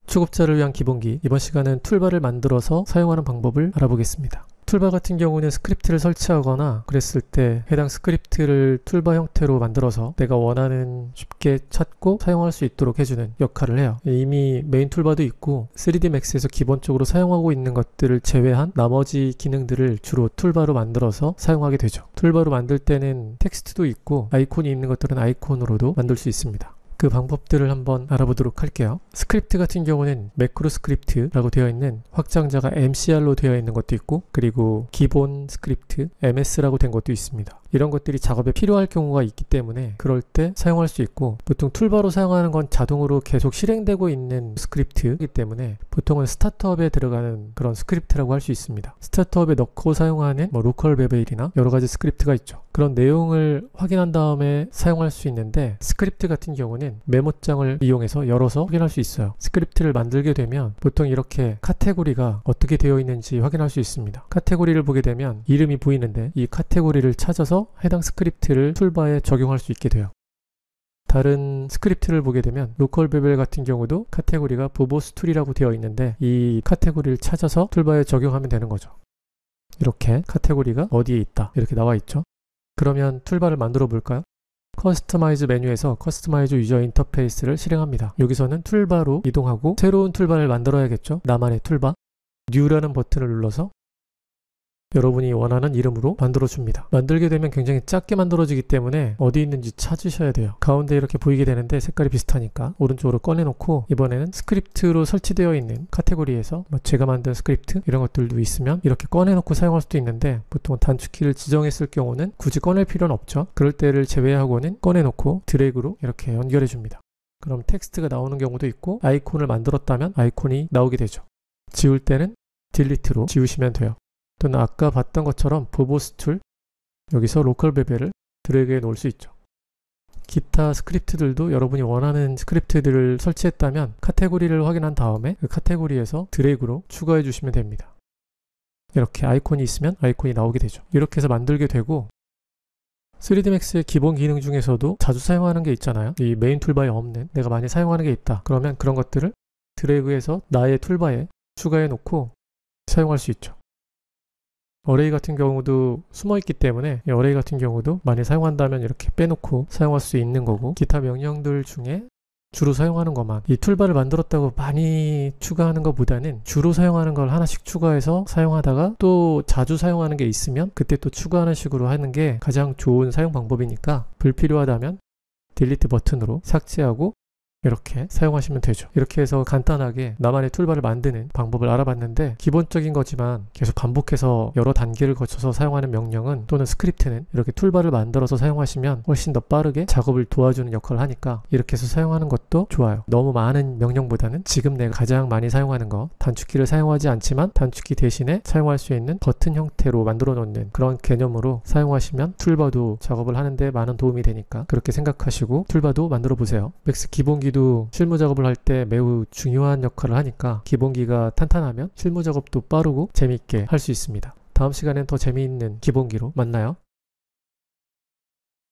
초급자를 위한 기본기, 이번 시간은 툴바를 만들어서 사용하는 방법을 알아보겠습니다. 툴바 같은 경우는 스크립트를 설치하거나 그랬을 때 해당 스크립트를 툴바 형태로 만들어서 내가 원하는 쉽게 찾고 사용할 수 있도록 해주는 역할을 해요. 이미 메인 툴바도 있고 3D Max에서 기본적으로 사용하고 있는 것들을 제외한 나머지 기능들을 주로 툴바로 만들어서 사용하게 되죠. 툴바로 만들 때는 텍스트도 있고 아이콘이 있는 것들은 아이콘으로도 만들 수 있습니다. 그 방법들을 한번 알아보도록 할게요. 스크립트 같은 경우는 매크로 스크립트라고 되어 있는 확장자가 MCR로 되어 있는 것도 있고, 그리고 기본 스크립트 MS라고 된 것도 있습니다. 이런 것들이 작업에 필요할 경우가 있기 때문에 그럴 때 사용할 수 있고, 보통 툴바로 사용하는 건 자동으로 계속 실행되고 있는 스크립트이기 때문에 보통은 스타트업에 들어가는 그런 스크립트라고 할 수 있습니다. 스타트업에 넣고 사용하는 로컬 베베일이나 여러 가지 스크립트가 있죠. 그런 내용을 확인한 다음에 사용할 수 있는데, 스크립트 같은 경우는 메모장을 이용해서 열어서 확인할 수 있어요. 스크립트를 만들게 되면 보통 이렇게 카테고리가 어떻게 되어 있는지 확인할 수 있습니다. 카테고리를 보게 되면 이름이 보이는데 이 카테고리를 찾아서 해당 스크립트를 툴바에 적용할 수 있게 돼요. 다른 스크립트를 보게 되면 로컬 베벨 같은 경우도 카테고리가 보보스 툴이라고 되어 있는데 이 카테고리를 찾아서 툴바에 적용하면 되는 거죠. 이렇게 카테고리가 어디에 있다 이렇게 나와 있죠. 그러면 툴바를 만들어 볼까요? 커스터마이즈 메뉴에서 커스터마이즈 유저 인터페이스를 실행합니다. 여기서는 툴바로 이동하고 새로운 툴바를 만들어야겠죠. 나만의 툴바, 뉴라는 버튼을 눌러서 여러분이 원하는 이름으로 만들어줍니다. 만들게 되면 굉장히 작게 만들어지기 때문에 어디 있는지 찾으셔야 돼요. 가운데 이렇게 보이게 되는데 색깔이 비슷하니까 오른쪽으로 꺼내놓고, 이번에는 스크립트로 설치되어 있는 카테고리에서 제가 만든 스크립트 이런 것들도 있으면 이렇게 꺼내놓고 사용할 수도 있는데, 보통 단축키를 지정했을 경우는 굳이 꺼낼 필요는 없죠. 그럴 때를 제외하고는 꺼내놓고 드래그로 이렇게 연결해 줍니다. 그럼 텍스트가 나오는 경우도 있고, 아이콘을 만들었다면 아이콘이 나오게 되죠. 지울 때는 딜리트로 지우시면 돼요. 또는 아까 봤던 것처럼 보보스 툴, 여기서 로컬 베벨을 드래그해 놓을 수 있죠. 기타 스크립트들도 여러분이 원하는 스크립트들을 설치했다면 카테고리를 확인한 다음에 그 카테고리에서 드래그로 추가해 주시면 됩니다. 이렇게 아이콘이 있으면 아이콘이 나오게 되죠. 이렇게 해서 만들게 되고, 3D Max의 기본 기능 중에서도 자주 사용하는 게 있잖아요. 이 메인 툴바에 없는, 내가 많이 사용하는 게 있다. 그러면 그런 것들을 드래그해서 나의 툴바에 추가해 놓고 사용할 수 있죠. 어레이 같은 경우도 숨어있기 때문에 이 어레이 같은 경우도 많이 사용한다면 이렇게 빼놓고 사용할 수 있는 거고, 기타 명령들 중에 주로 사용하는 것만, 이 툴바를 만들었다고 많이 추가하는 것보다는 주로 사용하는 걸 하나씩 추가해서 사용하다가 또 자주 사용하는 게 있으면 그때 또 추가하는 식으로 하는 게 가장 좋은 사용 방법이니까, 불필요하다면 딜리트 버튼으로 삭제하고 이렇게 사용하시면 되죠. 이렇게 해서 간단하게 나만의 툴바를 만드는 방법을 알아봤는데, 기본적인 거지만 계속 반복해서 여러 단계를 거쳐서 사용하는 명령은, 또는 스크립트는 이렇게 툴바를 만들어서 사용하시면 훨씬 더 빠르게 작업을 도와주는 역할을 하니까 이렇게 해서 사용하는 것도 좋아요. 너무 많은 명령보다는 지금 내가 가장 많이 사용하는 거, 단축키를 사용하지 않지만 단축키 대신에 사용할 수 있는 버튼 형태로 만들어 놓는 그런 개념으로 사용하시면 툴바도 작업을 하는데 많은 도움이 되니까 그렇게 생각하시고 툴바도 만들어 보세요. 맥스 기본기도 실무 작업을 할 때 매우 중요한 역할을 하니까 기본기가 탄탄하면 실무 작업도 빠르고 재미있게 할 수 있습니다. 다음 시간엔 더 재미있는 기본기로 만나요.